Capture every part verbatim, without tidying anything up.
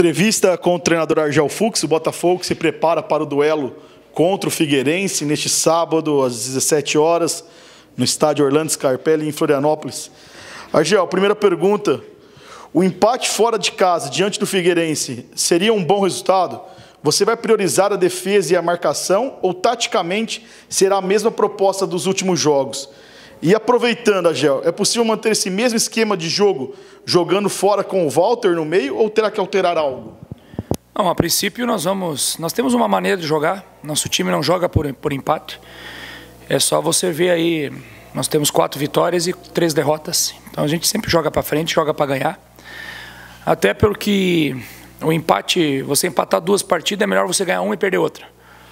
Entrevista com o treinador Argel Fuchs. O Botafogo se prepara para o duelo contra o Figueirense neste sábado às dezessete horas no estádio Orlando Scarpelli em Florianópolis. Argel, primeira pergunta: o empate fora de casa diante do Figueirense seria um bom resultado? Você vai priorizar a defesa e a marcação ou taticamente será a mesma proposta dos últimos jogos? E aproveitando, Argel, é possível manter esse mesmo esquema de jogo jogando fora com o Walter no meio ou terá que alterar algo? Não, a princípio nós vamos, nós temos uma maneira de jogar. Nosso time não joga por, por empate. É só você ver aí, nós temos quatro vitórias e três derrotas. Então a gente sempre joga para frente, joga para ganhar. Até porque o empate, você empatar duas partidas, é melhor você ganhar uma e perder outra.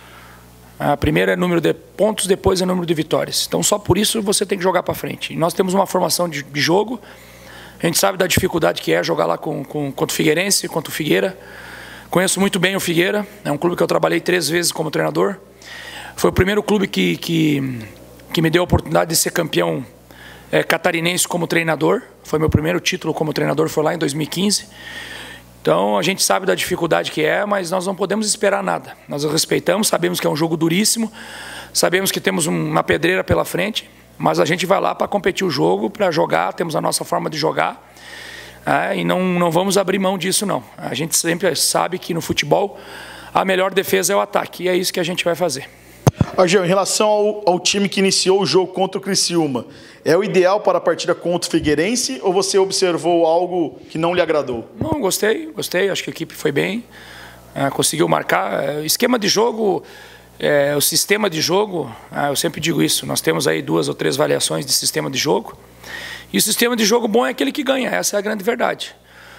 A primeira é número de pontos, depois é número de vitórias. Então só por isso você tem que jogar para frente. E nós temos uma formação de, de jogo. A gente sabe da dificuldade que é jogar lá com, com, contra o Figueirense, contra o Figueira. Conheço muito bem o Figueira. É um clube que eu trabalhei três vezes como treinador. Foi o primeiro clube que, que, que me deu a oportunidade de ser campeão é, catarinense como treinador. Foi meu primeiro título como treinador, foi lá em dois mil e quinze. Então a gente sabe da dificuldade que é, mas nós não podemos esperar nada. Nós respeitamos, sabemos que é um jogo duríssimo, sabemos que temos uma pedreira pela frente, mas a gente vai lá para competir o jogo, para jogar, temos a nossa forma de jogar, é, e não, não vamos abrir mão disso não. A gente sempre sabe que no futebol a melhor defesa é o ataque, e é isso que a gente vai fazer. Argel, em relação ao, ao time que iniciou o jogo contra o Criciúma, é o ideal para a partida contra o Figueirense ou você observou algo que não lhe agradou? Não, gostei, gostei, acho que a equipe foi bem, é, conseguiu marcar. É, esquema de jogo, é, o sistema de jogo, é, eu sempre digo isso, nós temos aí duas ou três variações de sistema de jogo, e o sistema de jogo bom é aquele que ganha, essa é a grande verdade.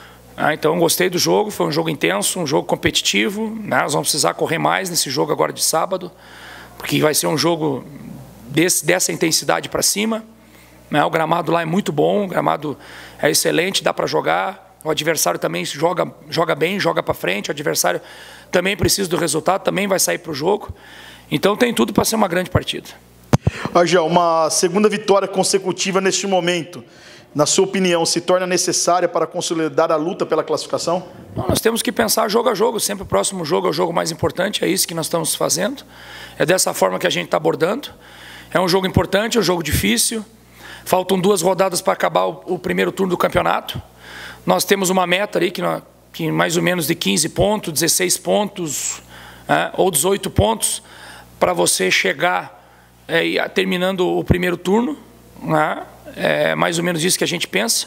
É, então gostei do jogo, foi um jogo intenso, um jogo competitivo, né, nós vamos precisar correr mais nesse jogo agora de sábado, porque vai ser um jogo desse, dessa intensidade para cima. Né? O gramado lá é muito bom, o gramado é excelente, dá para jogar. O adversário também joga, joga bem, joga para frente. O adversário também precisa do resultado, também vai sair para o jogo. Então tem tudo para ser uma grande partida. Argel, uma segunda vitória consecutiva neste momento, na sua opinião, se torna necessária para consolidar a luta pela classificação? Não, nós temos que pensar jogo a jogo, sempre o próximo jogo é o jogo mais importante, é isso que nós estamos fazendo, é dessa forma que a gente está abordando. É um jogo importante, é um jogo difícil, faltam duas rodadas para acabar o, o primeiro turno do campeonato. Nós temos uma meta ali que, nós, que mais ou menos de quinze pontos, dezesseis pontos, é, ou dezoito pontos, para você chegar é, terminando o primeiro turno, né? É mais ou menos isso que a gente pensa.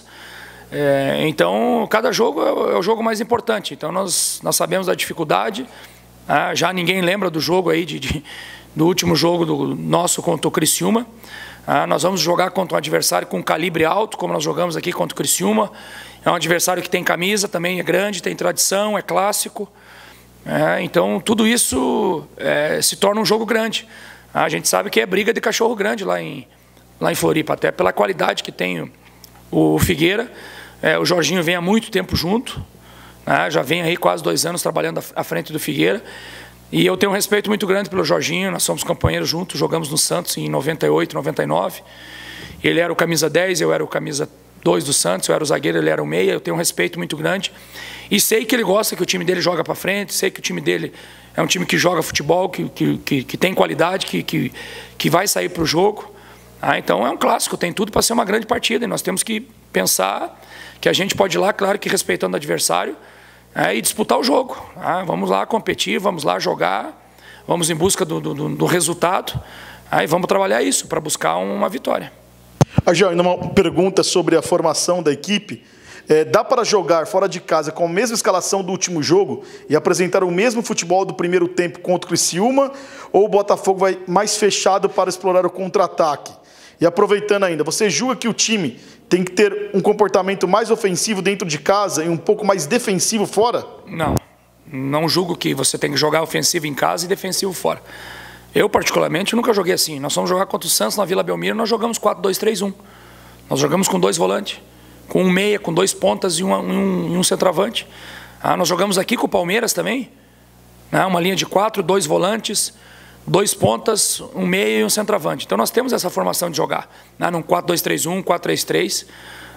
É, então, cada jogo é o, é o jogo mais importante. Então, nós, nós sabemos da dificuldade. Ah, já ninguém lembra do jogo aí, de, de, do último jogo do nosso contra o Criciúma. Ah, nós vamos jogar contra um adversário com calibre alto, como nós jogamos aqui contra o Criciúma. É um adversário que tem camisa, também é grande, tem tradição, é clássico. É, então, tudo isso é, se torna um jogo grande. Ah, a gente sabe que é briga de cachorro grande lá em... lá em Floripa, até pela qualidade que tem o Figueira. É, o Jorginho vem há muito tempo junto, né, já vem aí quase dois anos trabalhando à frente do Figueira, e eu tenho um respeito muito grande pelo Jorginho, nós somos companheiros juntos, jogamos no Santos em noventa e oito, noventa e nove, ele era o camisa dez, eu era o camisa dois do Santos, eu era o zagueiro, ele era o meia, eu tenho um respeito muito grande, e sei que ele gosta, que o time dele joga para frente, sei que o time dele é um time que joga futebol, que, que, que, que tem qualidade, que, que, que vai sair para o jogo. Ah, então é um clássico, tem tudo para ser uma grande partida e nós temos que pensar que a gente pode ir lá, claro que respeitando o adversário, é, e disputar o jogo. Ah, vamos lá competir, vamos lá jogar, vamos em busca do, do, do resultado, ah, e vamos trabalhar isso para buscar uma vitória. Argel, ainda uma pergunta sobre a formação da equipe. É, dá para jogar fora de casa com a mesma escalação do último jogo e apresentar o mesmo futebol do primeiro tempo contra o Criciúma, ou o Botafogo vai mais fechado para explorar o contra-ataque? E aproveitando ainda, você julga que o time tem que ter um comportamento mais ofensivo dentro de casa e um pouco mais defensivo fora? Não, não julgo que você tem que jogar ofensivo em casa e defensivo fora. Eu, particularmente, nunca joguei assim. Nós fomos jogar contra o Santos na Vila Belmiro, nós jogamos quatro dois três um. Nós jogamos com dois volantes, com um meia, com dois pontas e um, um, um centroavante. Ah, nós jogamos aqui com o Palmeiras também, né? Uma linha de quatro, dois volantes, dois pontas, um meia e um centroavante. Então nós temos essa formação de jogar, né? Num quatro dois três um, quatro três três.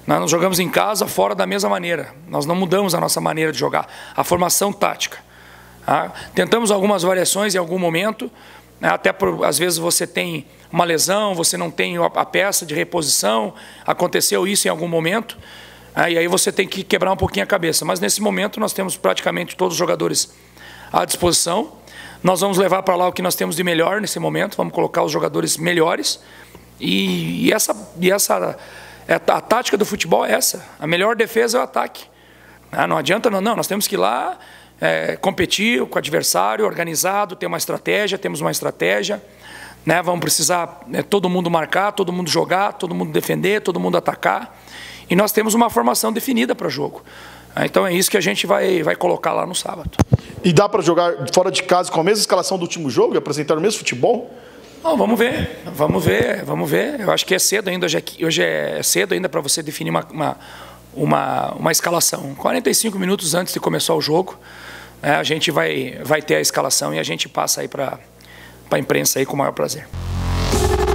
Nós jogamos em casa, fora da mesma maneira. Nós não mudamos a nossa maneira de jogar, a formação tática. Tá? Tentamos algumas variações em algum momento, né? Até por, às vezes você tem uma lesão, você não tem a peça de reposição, aconteceu isso em algum momento, né? E aí você tem que quebrar um pouquinho a cabeça. Mas nesse momento nós temos praticamente todos os jogadores à disposição. Nós vamos levar para lá o que nós temos de melhor nesse momento, vamos colocar os jogadores melhores. E, e essa... E essa a tática do futebol é essa. A melhor defesa é o ataque. Não adianta, não. não nós temos que ir lá, é, competir com o adversário, organizado, ter uma estratégia, temos uma estratégia. Né? Vamos precisar é, todo mundo marcar, todo mundo jogar, todo mundo defender, todo mundo atacar. E nós temos uma formação definida para o jogo. Então é isso que a gente vai, vai colocar lá no sábado. E dá para jogar fora de casa com a mesma escalação do último jogo e apresentar o mesmo futebol? Não, vamos ver, vamos ver, vamos ver. Eu acho que é cedo ainda, hoje é, hoje é cedo ainda para você definir uma, uma, uma, uma escalação. quarenta e cinco minutos antes de começar o jogo, é, a gente vai, vai ter a escalação e a gente passa aí para a imprensa aí com o maior prazer.